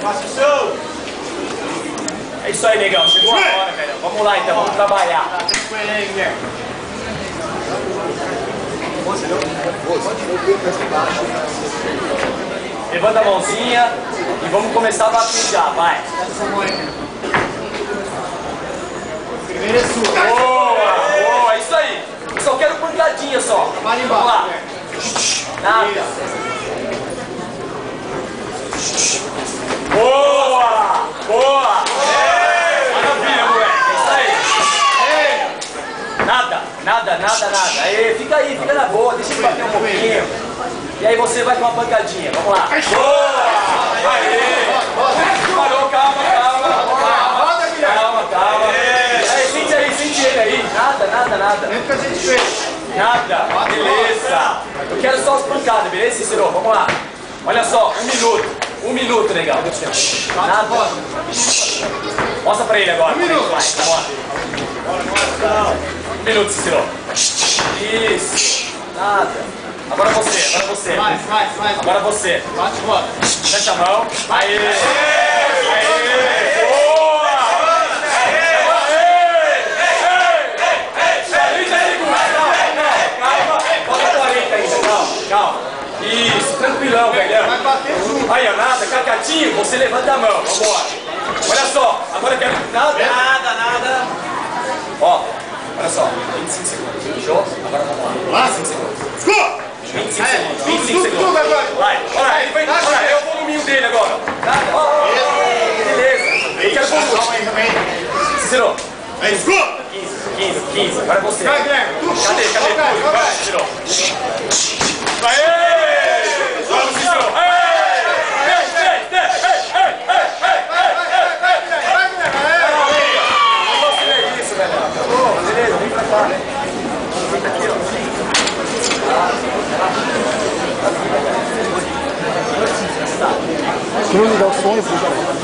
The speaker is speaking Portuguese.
É isso aí, negão. Chegou a hora, velho. Vamos lá, então. Vamos trabalhar. Levanta a mãozinha e vamos começar a bater já, vai. Primeiro é sua. Boa, boa, isso aí. Eu só quero pancadinha só. Vamos lá. Nada. Boa, boa. Maravilha, moleque. É isso aí. Nada, nada, nada, nada. Aí, fica na boa, deixa ele bater um pouquinho. E aí você vai com uma pancadinha. Vamos lá. Boa! Aê! Parou, calma. Aí, sente ele aí. Nada. Nem que a gente fez. Nada. Beleza. Eu quero só as pancadas, beleza, Cicero? Vamos lá. Olha só, 1 minuto, legal. Nada. Mostra pra ele agora. 1 minuto. Vai, vamos lá. 1 minuto, Cicero. Isso. Nada. Agora você. Vai. Agora você. Bate e bota. Fecha a mão. Aê! Boa! Calma. Isso, tranquilão, velho. Vai bater junto. Aí, ó, nada, cacatinho, você levanta a mão. Vambora. Olha só, agora eu quero. Nada. Ó, olha só, 25 segundos. Fechou? Agora vamos lá. 25 segundos. Escuta! 25 segundos. 25 tudo segundos. agora. Vai, ele vai entrar. É o voluminho dele agora. Beleza. Eu quero volume. Cicero. Escuta! 15. Agora você. Vai, Guilherme. Cadê tudo? Vai, Cicero. Aê! Vamos, Cicero. Beleza, vem pra cá. Fica aqui, ó. Se não ligar o som, eu vou.